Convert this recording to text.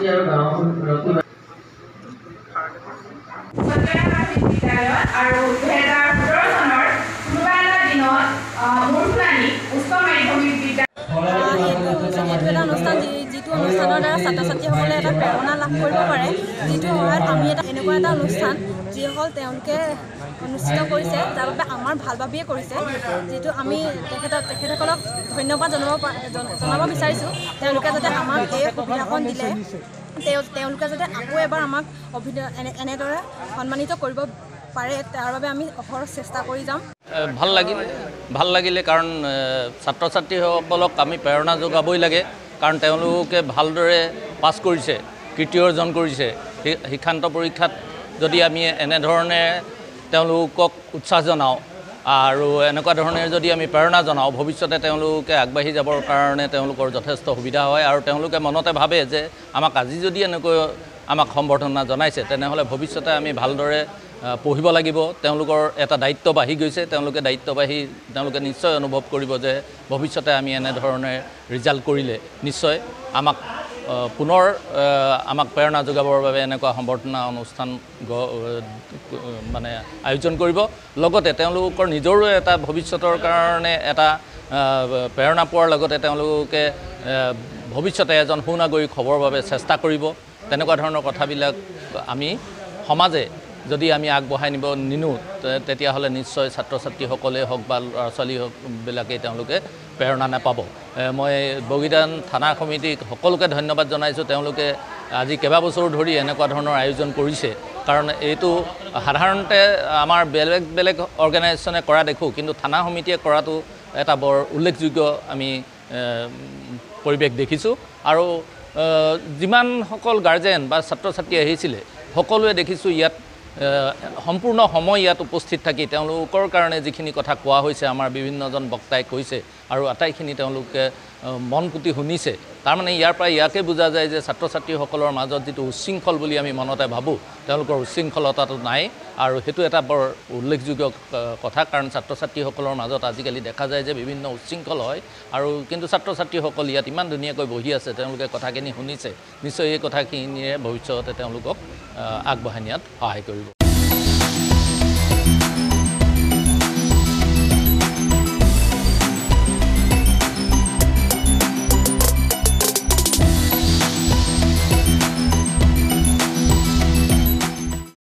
এটা অনুষ্ঠান যিটো অনুষ্ঠানৰ দ্বাৰা ছাত্ৰ ছাত্ৰীসকলে এটা প্ৰেৰণা লাভ কৰিব পাৰে, যিটো সহায়ত আমি এনেকুৱা এটা অনুষ্ঠান যিসকল তেওঁলোকে অনুষ্ঠিত কৰিছে, যাৰ বাবে আমাৰ ভাল ভাবিয়ে কৰিছে, যিটো আমি তেখেতসকলক ধন্যবাদ জনাব বিচাৰিছোঁ। তেওঁলোকে যাতে আমাক এই সুবিধাখন দিলে, তেওঁলোকে যাতে আকৌ এবাৰ আমাক এনেদৰে সন্মানিত কৰিব পাৰে, তাৰ বাবে আমি অহৰহ চেষ্টা কৰি যাম। ভাল লাগিলে কাৰণ ছাত্ৰ ছাত্ৰীসকলক আমি প্ৰেৰণা যোগাবই লাগে, কাৰণ তেওঁলোকে ভালদৰে পাছ কৰিছে, কীৰ্তি অৰ্জন কৰিছে। শিক্ষান্ত পৰীক্ষাত যদি আমি এনেধৰণে তেওঁলোকক উৎসাহ জনাওঁ আৰু এনেকুৱা ধৰণে যদি আমি প্ৰেৰণা জনাওঁ, ভৱিষ্যতে তেওঁলোকে আগবাঢ়ি যাবৰ কাৰণে তেওঁলোকৰ যথেষ্ট সুবিধা হয়। আৰু তেওঁলোকে মনতে ভাবে যে আমাক আজি যদি এনেকৈ আমাক সম্বৰ্ধনা জনাইছে, তেনেহ'লে ভৱিষ্যতে আমি ভালদৰে পঢ়িব লাগিব। তেওঁলোকৰ এটা দায়িত্ব বাঢ়ি গৈছে, তেওঁলোকে নিশ্চয় অনুভৱ কৰিব যে ভৱিষ্যতে আমি এনেধৰণে ৰিজাল্ট কৰিলে নিশ্চয় আমাক পুনৰ আমাক প্ৰেৰণা যোগাবৰ বাবে এনেকুৱা সম্বৰ্ধনা অনুষ্ঠান মানে আয়োজন কৰিব। লগতে তেওঁলোকৰ নিজৰো এটা ভৱিষ্যতৰ কাৰণে এটা প্ৰেৰণা পোৱাৰ লগতে তেওঁলোকে ভৱিষ্যতে এজন সুনাগৰিক হ'বৰ বাবে চেষ্টা কৰিব। তেনেকুৱা ধৰণৰ কথাবিলাক আমি সমাজে যদি আমি আগবঢ়াই নিনো, তেতিয়াহ'লে নিশ্চয় ছাত্ৰ ছাত্ৰীসকলেই হওক বা ল'ৰা ছোৱালীবিলাকেই তেওঁলোকে প্ৰেৰণা নাপাব। মই বগীদান থানা সমিতিক সকলোকে ধন্যবাদ জনাইছোঁ। তেওঁলোকে আজি কেইবাবছৰো ধৰি এনেকুৱা ধৰণৰ আয়োজন কৰিছে, কাৰণ এইটো সাধাৰণতে আমাৰ বেলেগ অৰ্গেনাইজেশ্যনে কৰা দেখোঁ, কিন্তু থানা সমিতিয়ে কৰাটো এটা বৰ উল্লেখযোগ্য আমি পৰিৱেশ দেখিছোঁ। আৰু যিমানসকল গাৰ্জেন বা ছাত্ৰ ছাত্ৰী আহিছিলে, সকলোৱে দেখিছোঁ ইয়াত সম্পূৰ্ণ সময় ইয়াত উপস্থিত থাকি তেওঁলোকৰ কাৰণে যিখিনি কথা কোৱা হৈছে, আমাৰ বিভিন্নজন বক্তাই কৈছে আৰু আটাইখিনি তেওঁলোকে মন পুতি শুনিছে। তাৰমানে ইয়াৰ পৰা ইয়াকে বুজা যায় যে ছাত্ৰ ছাত্ৰীসকলৰ মাজত যিটো উচ্ছৃংখল বুলি আমি মনতে ভাবোঁ, তেওঁলোকৰ উচ্ছৃংখলতাটো নাই। আৰু সেইটো এটা বৰ উল্লেখযোগ্য কথা, কাৰণ ছাত্ৰ ছাত্ৰীসকলৰ মাজত আজিকালি দেখা যায় যে বিভিন্ন উচ্ছৃংখল হয়, আৰু কিন্তু ছাত্ৰ ছাত্ৰীসকল ইয়াত ইমান ধুনীয়াকৈ বহি আছে, তেওঁলোকে কথাখিনি শুনিছে। নিশ্চয় এই কথাখিনিয়ে ভৱিষ্যতে তেওঁলোকক আগবঢ়াই নিয়াত সহায় কৰিব।